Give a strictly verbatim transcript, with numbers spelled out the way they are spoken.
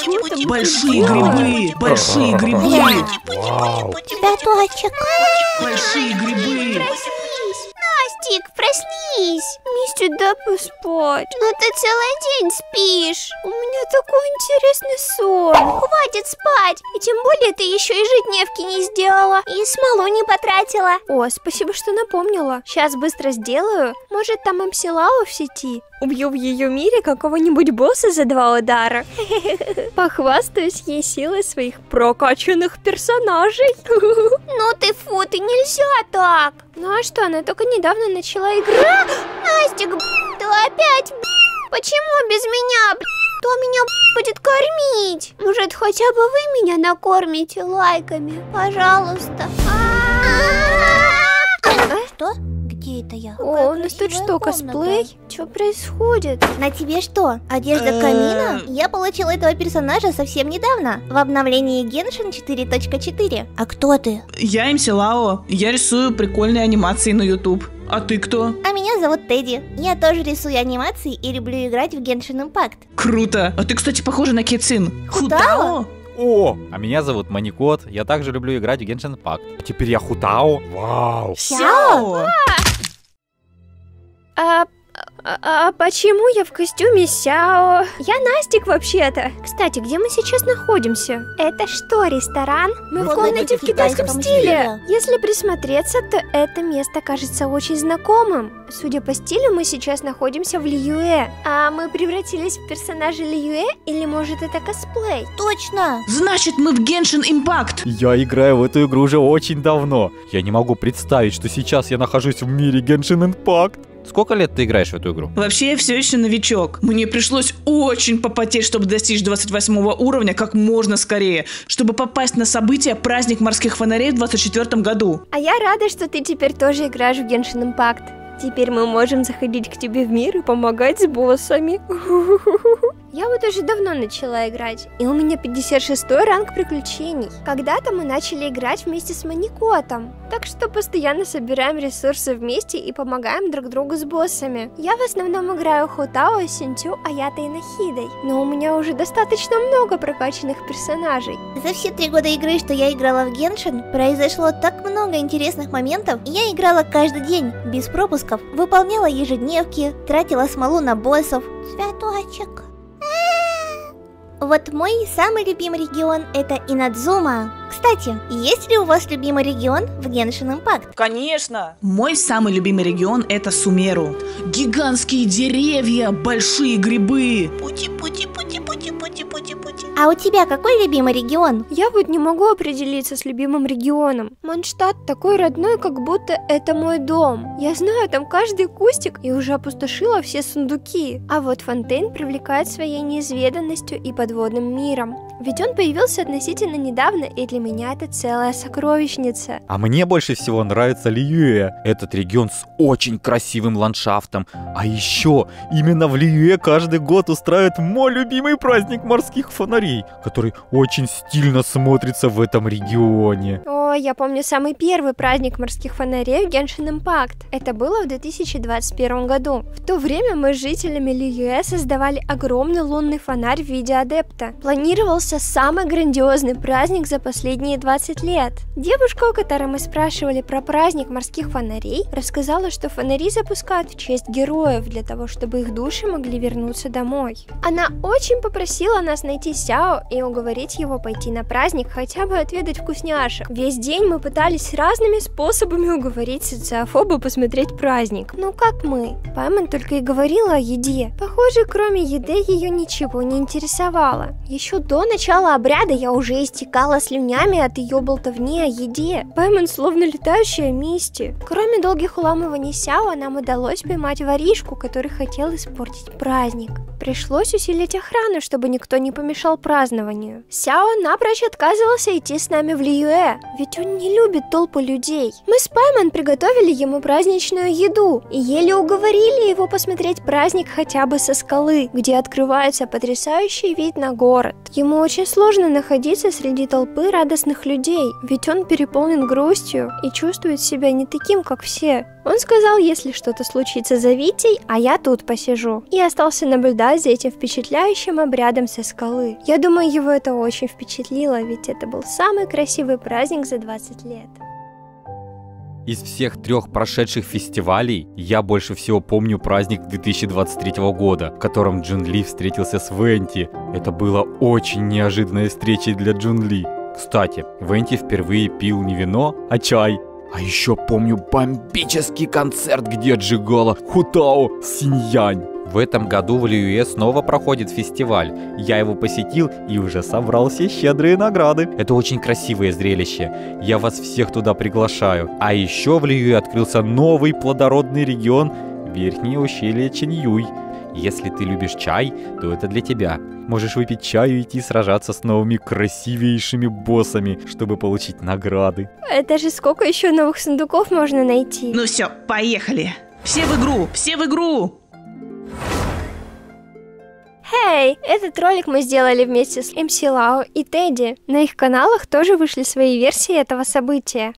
Большие грибы, большие грибы. Цветочек. Большие грибы. Настик, проснись. Мне сюда поспать. Но ты целый день спишь. У меня такой интересный сон. Хватит спать. И тем более ты еще и ежедневки не сделала. И смолу не потратила. О, спасибо, что напомнила. Сейчас быстро сделаю. Может, там эм си Лао в сети? Убью в ее мире какого-нибудь босса за два удара. Похвастаюсь ей силой своих прокачанных персонажей. Ну ты фу, ты нельзя так. Ну а что, она только недавно начала играть. Настик, ты опять, почему без меня, кто меня будет кормить? Может, хотя бы вы меня накормите лайками, пожалуйста. Что? Где это я? О, у нас тут что, косплей? Что происходит? На тебе что, одежда камина? Я получила этого персонажа совсем недавно, в обновлении Геншин четыре точка четыре. А кто ты? Я эм си Лао. Я рисую прикольные анимации на ютуб. А ты кто? А меня зовут Тедди. Я тоже рисую анимации и люблю играть в Геншин Импакт. Круто. А ты, кстати, похожа на Кицин. Хутао? О, а меня зовут Маникот. Я также люблю играть в Геншин Импакт. Теперь я Хутао. Вау. Сяо. А, а, а почему я в костюме Сяо? Я Настик вообще-то. Кстати, где мы сейчас находимся? Это что, ресторан? Мы в комнате в китайском стиле. Если присмотреться, то это место кажется очень знакомым. Судя по стилю, мы сейчас находимся в Лиюэ. А мы превратились в персонажа Лиюэ? Или может это косплей? Точно! Значит, мы в Геншин Импакт. Я играю в эту игру уже очень давно. Я не могу представить, что сейчас я нахожусь в мире Геншин Импакт. Сколько лет ты играешь в эту игру? Вообще, я все еще новичок. Мне пришлось очень попотеть, чтобы достичь двадцать восьмого уровня как можно скорее, чтобы попасть на событие «Праздник морских фонарей» в двадцать четвёртом году. А я рада, что ты теперь тоже играешь в Геншин Импакт. Теперь мы можем заходить к тебе в мир и помогать с боссами. Я вот уже давно начала играть, и у меня пятьдесят шестой ранг приключений. Когда-то мы начали играть вместе с Маникотом, так что постоянно собираем ресурсы вместе и помогаем друг другу с боссами. Я в основном играю Хутао, Синтю, Аята и Нахидой, но у меня уже достаточно много прокачанных персонажей. За все три года игры, что я играла в Геншин, произошло так много интересных моментов. Я играла каждый день, без пропусков, выполняла ежедневки, тратила смолу на боссов. Цветочек. Вот мой самый любимый регион — это Инадзума. Кстати, есть ли у вас любимый регион в Геншин Импакт? Конечно! Мой самый любимый регион — это Сумеру. Гигантские деревья, большие грибы. Пути-пути-пути-пути-пути-пути-пути. А у тебя какой любимый регион? Я вот не могу определиться с любимым регионом. Mondstadt такой родной, как будто это мой дом. Я знаю там каждый кустик и уже опустошила все сундуки. А вот Фонтейн привлекает своей неизведанностью и подводным миром. Ведь он появился относительно недавно, и для меня это целая сокровищница. А мне больше всего нравится Лиюэ. Этот регион с очень красивым ландшафтом. А еще именно в Лиюэ каждый год устраивают мой любимый праздник морских фонарей, который очень стильно смотрится в этом регионе. О, я помню самый первый праздник морских фонарей в Геншин Импакт. Это было в две тысячи двадцать первом году. В то время мы с жителями Лиюэ создавали огромный лунный фонарь в виде адепта. Планировался самый грандиозный праздник за последние двадцать лет. Девушка, у которой мы спрашивали про праздник морских фонарей, рассказала, что фонари запускают в честь героев для того, чтобы их души могли вернуться домой. Она очень попросила нас найти Сяо и уговорить его пойти на праздник, хотя бы отведать вкусняшек. Весь день мы пытались разными способами уговорить социофоба посмотреть праздник. Ну как мы? Паймон только и говорила о еде. Похоже, кроме еды ее ничего не интересовало. Еще до начала обряда я уже истекала слюнями от ее болтовни о еде. Паймон словно летающая Мисти. Кроме долгих уламываний Сяо, нам удалось поймать воришку, который хотел испортить праздник. Пришлось усилить охрану, чтобы никто не помешал празднованию. Сяо напрочь отказывался идти с нами в Лиюэ, ведь он не любит толпу людей. Мы с Паймон приготовили ему праздничную еду и еле уговорили его посмотреть праздник хотя бы со скалы, где открывается потрясающий вид смотреть на город. Ему очень сложно находиться среди толпы радостных людей, ведь он переполнен грустью и чувствует себя не таким, как все. Он сказал, если что-то случится, зовите, а я тут посижу. И остался наблюдать за этим впечатляющим обрядом со скалы. Я думаю, его это очень впечатлило, ведь это был самый красивый праздник за двадцать лет. Из всех трех прошедших фестивалей я больше всего помню праздник две тысячи двадцать третьего года, в котором Джун Ли встретился с Венти. Это было очень неожиданной встречей для Джун Ли. Кстати, Венти впервые пил не вино, а чай. А еще помню бомбический концерт, где отжигала Хутао Синьянь. В этом году в Лиюэ снова проходит фестиваль. Я его посетил и уже собрал все щедрые награды. Это очень красивое зрелище. Я вас всех туда приглашаю. А еще в Лиюэ открылся новый плодородный регион – Верхнее ущелье Чиньюй. Если ты любишь чай, то это для тебя. Можешь выпить чаю и идти сражаться с новыми красивейшими боссами, чтобы получить награды. Это же сколько еще новых сундуков можно найти? Ну все, поехали. Все в игру, все в игру. Эй, этот ролик мы сделали вместе с эм си Лао и Тедди. На их каналах тоже вышли свои версии этого события.